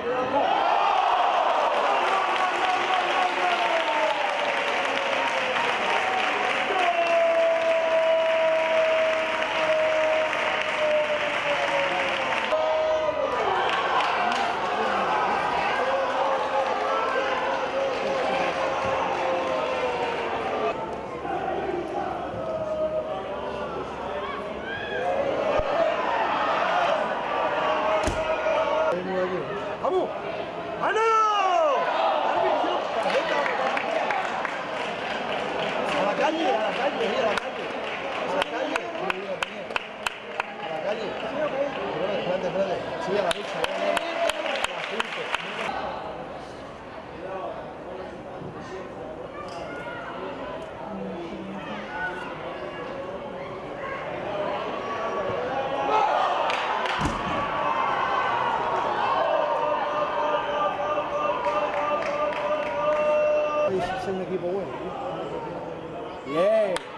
¡Vamos! ¡Mano! A la calle, a la calle, a la calle. A la calle. A la calle. Espérate, espérate. Sí, a la derecha. Es un equipo bueno. Bien.